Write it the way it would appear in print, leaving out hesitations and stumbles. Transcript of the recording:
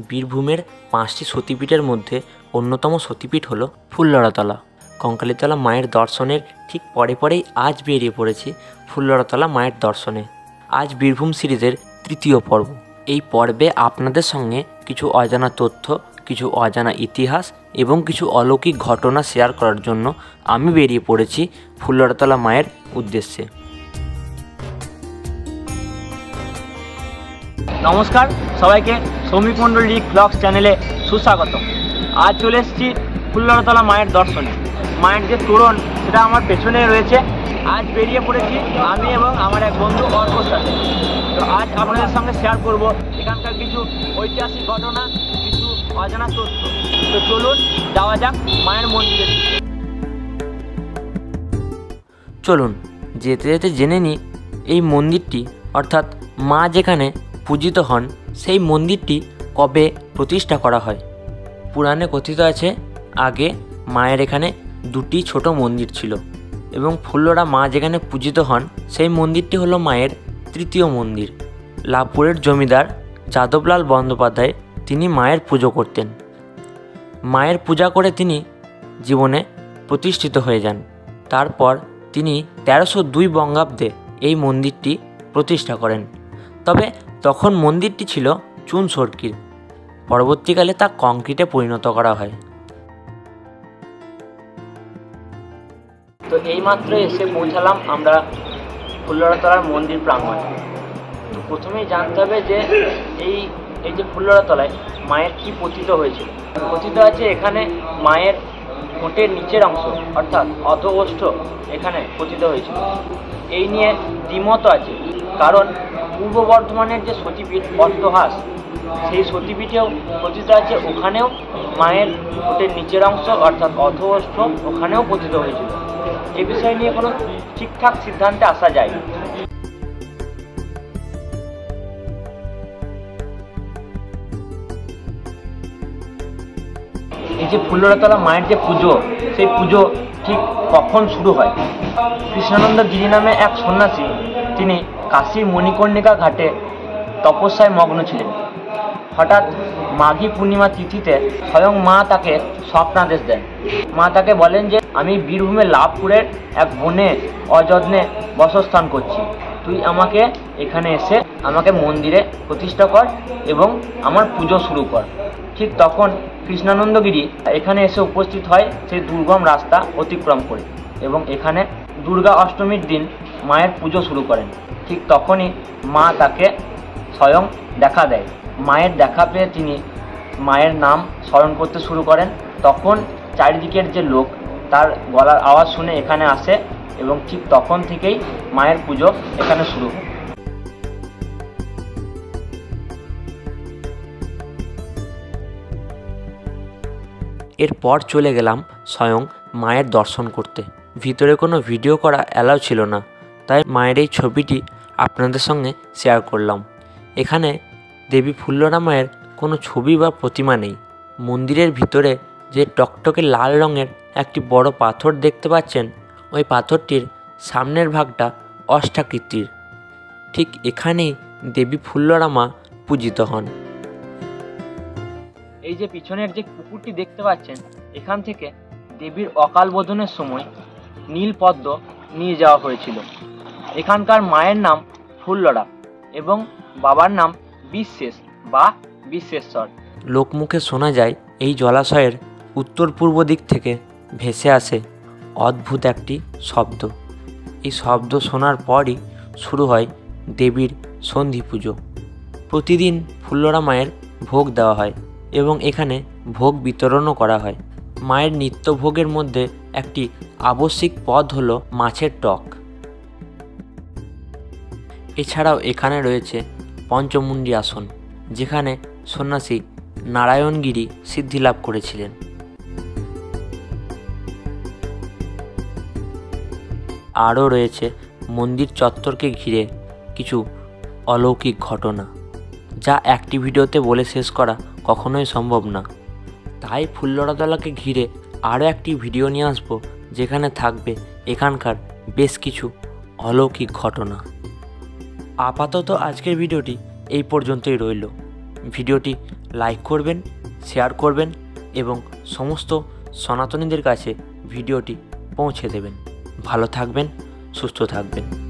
বীরভূমের 5টি সতীপীঠের মধ্যে অন্যতম সতীপীঠ হলো ফুল্লরাতলা। কঙ্কালীতলা মায়ের দর্শনের ঠিক পরেই আজ বেরিয়ে পড়েছি ফুল্লরাতলা মায়ের দর্শনে। আজ বীরভূম সিরিজের 3য় পর্ব। এই পর্বে আপনাদের সঙ্গে কিছু অজানা তথ্য, কিছু অজানা ইতিহাস এবং কিছু অলৌকিক ঘটনা শেয়ার করার জন্য আমি বেরিয়ে পড়েছি ফুল্লরাতলা মায়ের উদ্দেশ্যে। নমস্কার সবাইকে, সৌমিক মণ্ডল ব্লগস চ্যানেলে সুস্বাগত। আজ চলে এসেছি ফুল্লরাতলা মায়ের দর্শনে। মায়ের যে তোরণ সেটা আমার পেছনে রয়েছে। আজ বেরিয়ে পড়েছি আমি এবং আমার এক বন্ধু অর্কর সাথে। তো আজ আপনাদের সঙ্গে শেয়ার করব এখানকার কিছু ঐতিহাসিক ঘটনা, কিছু অজানা তথ্য। তো চলুন যাওয়া যাক মায়ের মন্দিরে। চলুন যেতে যেতে জেনে নিই এই মন্দিরটি অর্থাৎ মা যেখানে পূজিত হন সেই মন্দিরটি কবে প্রতিষ্ঠা করা হয়। পুরাণে কথিত আছে আগে মায়ের এখানে 2টি ছোট মন্দির ছিল এবং ফুল্লরা মা যেখানে পূজিত হন সেই মন্দিরটি হলো মায়ের 3য় মন্দির। লাভপুরের জমিদার যাদবলাল বন্দ্যোপাধ্যায় তিনি মায়ের পুজো করতেন। মায়ের পূজা করে তিনি জীবনে প্রতিষ্ঠিত হয়ে যান। তারপর তিনি 1302 বঙ্গাব্দে এই মন্দিরটি প্রতিষ্ঠা করেন। তবে তখন মন্দিরটি ছিল চুন সরকির, পরবর্তীকালে তা কংক্রিটে পরিণত করা হয়। তো এইমাত্র এসে পৌঁছালাম আমরা ফুল্লরাতলার মন্দির প্রাঙ্গণে। তো প্রথমেই জানতে হবে যে এই যে ফুল্লরাতলায় মায়ের কি পতিত হয়েছিল। কথিত আছে এখানে মায়ের ঠোঁটের নিচের অংশ অর্থাৎ অধোওষ্ঠ এখানে পতিত হয়েছিল। এই নিয়ে দ্বিমত আছে, কারণ পূর্ব বর্ধমানের যে সতীপীঠ অট্টহাস, সেই সতীপীঠেও পতিত আছে ওখানেও মায়ের ঠোঁটের নিচের অংশ অর্থাৎ অধোওষ্ঠ ওখানেও পতিত হয়েছিল। এ বিষয় নিয়ে কোনো ঠিকঠাক সিদ্ধান্তে আসা যায় না। এই যে ফুল্লরাতলা মায়ের যে পুজো, সেই পুজো ঠিক কখন শুরু হয়? কৃষ্ণানন্দ গিরি নামে এক সন্ন্যাসী, তিনি কাশীর মণিকর্ণিকা ঘাটে তপস্যায় মগ্ন ছিলেন। হঠাৎ মাঘী পূর্ণিমা তিথিতে স্বয়ং মা তাকে স্বপ্নাদেশ দেন। মা তাকে বলেন যে আমি বীরভূমের লাভপুরের এক বনে অযত্নে বাসস্থান করছি, তুই আমাকে এখানে এসে আমাকে মন্দিরে প্রতিষ্ঠা কর এবং আমার পুজো শুরু কর। ঠিক তখন কৃষ্ণানন্দগিরি এখানে এসে উপস্থিত হয় সেই দুর্গম রাস্তা অতিক্রম করে এবং এখানে দুর্গা অষ্টমীর দিন মায়ের পুজো শুরু করেন। ঠিক তখনই মা তাকে স্বয়ং দেখা দেয়। মায়ের দেখা পেয়ে তিনি মায়ের নাম স্মরণ করতে শুরু করেন। তখন চারিদিকের যে লোক তার গলার আওয়াজ শুনে এখানে আসে এবং ঠিক তখন থেকেই মায়ের পুজো এখানে শুরু হয়। এরপর চলে গেলাম স্বয়ং মায়ের দর্শন করতে। ভিতরে কোনো ভিডিও করা অ্যালাউ ছিল না, তাই মায়ের এই ছবিটি আপনাদের সঙ্গে শেয়ার করলাম। এখানে দেবী ফুল্লরা মায়ের কোনো ছবি বা প্রতিমা নেই। মন্দিরের ভিতরে যে টকটকে লাল রঙের একটি বড় পাথর দেখতে পাচ্ছেন, ওই পাথরটির সামনের ভাগটা অষ্টাকৃতির। ঠিক এখানেই দেবী ফুল্লরা মা পূজিত হন। এই যে পিছনের যে পুকুরটি দেখতে পাচ্ছেন, এখান থেকে দেবীর অকাল বোধনের সময় নীল পদ্ম নিয়ে যাওয়া হয়েছিল। এখানকার মায়ের নাম ফুল্লরা এবং বাবার নাম বিশ্বেশ বা বিশ্বেশ্বর। লোকমুখে শোনা যায় এই জলাশয়ের উত্তর পূর্ব দিক থেকে ভেসে আসে অদ্ভুত একটি শব্দ। এই শব্দ শোনার পরই শুরু হয় দেবীর সন্ধি পুজো। প্রতিদিন ফুল্লরা মায়ের ভোগ দেওয়া হয় এবং এখানে ভোগ বিতরণও করা হয়। মায়ের নিত্য ভোগের মধ্যে একটি আবশ্যিক পদ হলো মাছের টক। এছাড়াও এখানে রয়েছে পঞ্চমুণ্ডী আসন, যেখানে সন্ন্যাসী নারায়ণগিরি সিদ্ধি লাভ করেছিলেন। আরও রয়েছে মন্দির চত্বরকে ঘিরে কিছু অলৌকিক ঘটনা, যা একটি ভিডিওতে বলে শেষ করা কখনোই সম্ভব না। তাই ফুল্লরাতলাকে ঘিরে আরও একটি ভিডিও নিয়ে আসবো, যেখানে থাকবে এখানকার বেশ কিছু অলৌকিক ঘটনা। আপাতত আজকের ভিডিওটি এই পর্যন্তই রইল। ভিডিওটি লাইক করবেন, শেয়ার করবেন এবং সমস্ত সনাতনীদের কাছে ভিডিওটি পৌঁছে দেবেন। ভালো থাকবেন, সুস্থ থাকবেন।